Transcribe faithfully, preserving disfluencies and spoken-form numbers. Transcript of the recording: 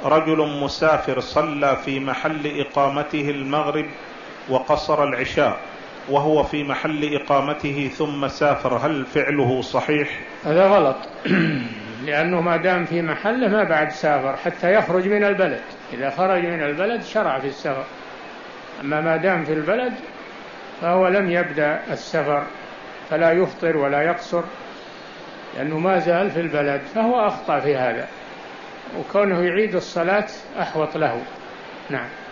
رجل مسافر صلى في محل إقامته المغرب وقصر العشاء وهو في محل إقامته ثم سافر، هل فعله صحيح؟ هذا غلط لأنه ما دام في محله ما بعد سافر حتى يخرج من البلد. إذا خرج من البلد شرع في السفر، أما ما دام في البلد فهو لم يبدأ السفر، فلا يفطر ولا يقصر لأنه ما زال في البلد، فهو أخطأ في هذا، وكونه يعيد الصلاة أحوط له. نعم.